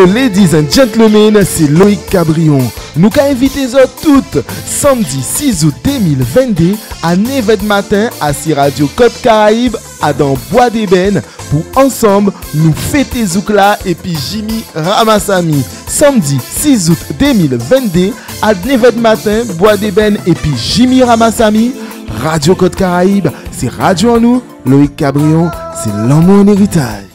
So, ladies and gentlemen, c'est Loïc Cabrion. Nous avons invité toutes samedi 6 août 2022 à 9h matin à si Radio Côte Caraïbe à dans Bois d'Ébène pour ensemble nous fêter Zoukla et puis Jimmy Ramassami. Samedi 6 août 2022 à 9h matin, Bois d'Ébène et puis Jimmy Ramassami. Radio Côte Caraïbe, c'est Radio en nous. Loïc Cabrion, c'est l'homme en héritage.